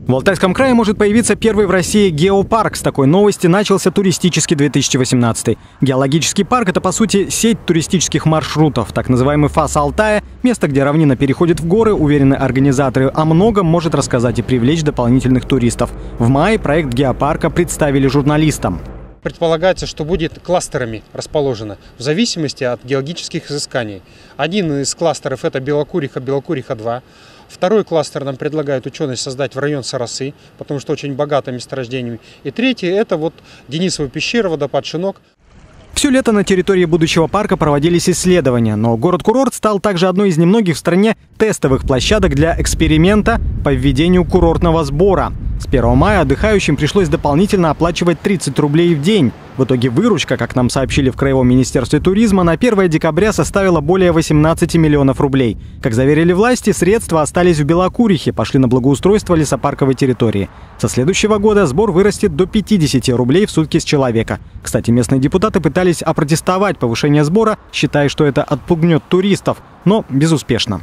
В Алтайском крае может появиться первый в России геопарк. С такой новости начался туристический 2018. Геологический парк – это, по сути, сеть туристических маршрутов. Так называемый фас Алтая – место, где равнина переходит в горы, уверены организаторы, о многом может рассказать и привлечь дополнительных туристов. В мае проект геопарка представили журналистам. Предполагается, что будет кластерами расположено в зависимости от геологических изысканий. Один из кластеров – это Белокуриха-2. Второй кластер нам предлагают ученые создать в район Сарасы, потому что очень богато месторождениями. И третий – это вот Денисова пещера, водопад Шинок. Все лето на территории будущего парка проводились исследования, но город-курорт стал также одной из немногих в стране тестовых площадок для эксперимента по введению курортного сбора. С 1 мая отдыхающим пришлось дополнительно оплачивать 30 рублей в день. В итоге выручка, как нам сообщили в Краевом министерстве туризма, на 1 декабря составила более 18 миллионов рублей. Как заверили власти, средства остались в Белокурихе, пошли на благоустройство лесопарковой территории. Со следующего года сбор вырастет до 50 рублей в сутки с человека. Кстати, местные депутаты пытались опротестовать повышение сбора, считая, что это отпугнет туристов, но безуспешно.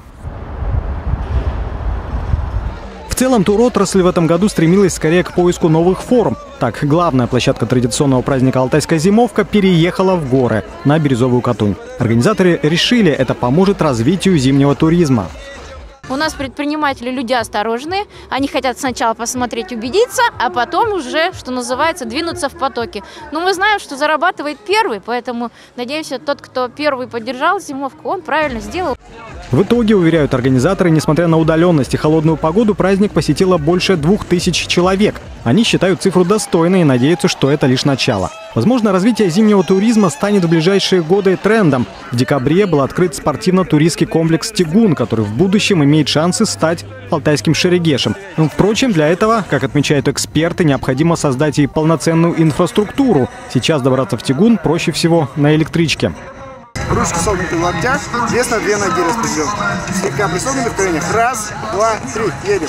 В целом, туротрасль в этом году стремилась скорее к поиску новых форм. Так, главная площадка традиционного праздника «Алтайская зимовка» переехала в горы, на Березовую Катунь. Организаторы решили, это поможет развитию зимнего туризма. У нас предприниматели люди осторожные, они хотят сначала посмотреть, убедиться, а потом уже, что называется, двинуться в потоке. Но мы знаем, что зарабатывает первый, поэтому надеемся, тот, кто первый поддержал зимовку, он правильно сделал. В итоге, уверяют организаторы, несмотря на удаленность и холодную погоду, праздник посетило больше 2000 человек. Они считают цифру достойной и надеются, что это лишь начало. Возможно, развитие зимнего туризма станет в ближайшие годы трендом. В декабре был открыт спортивно-туристский комплекс «Тигун», который в будущем имеет шансы стать алтайским Шерегешем. Впрочем, для этого, как отмечают эксперты, необходимо создать и полноценную инфраструктуру. Сейчас добраться в Тигун проще всего на электричке. Ручки согнуты в локтях, вес на 2 ноги распределен. Слегка присогнуты в коленях. 1, 2, 3, едем.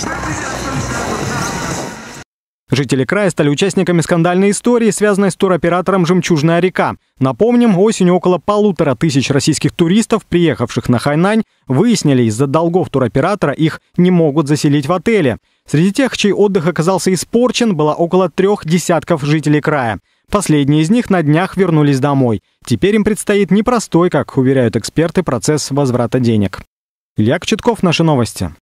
Жители края стали участниками скандальной истории, связанной с туроператором «Жемчужная река». Напомним, осенью около 1500 российских туристов, приехавших на Хайнань, выяснили, из-за долгов туроператора их не могут заселить в отеле. Среди тех, чей отдых оказался испорчен, было около 3 десятков жителей края. Последние из них на днях вернулись домой. Теперь им предстоит непростой, как уверяют эксперты, процесс возврата денег. Илья Кочетков, наши новости.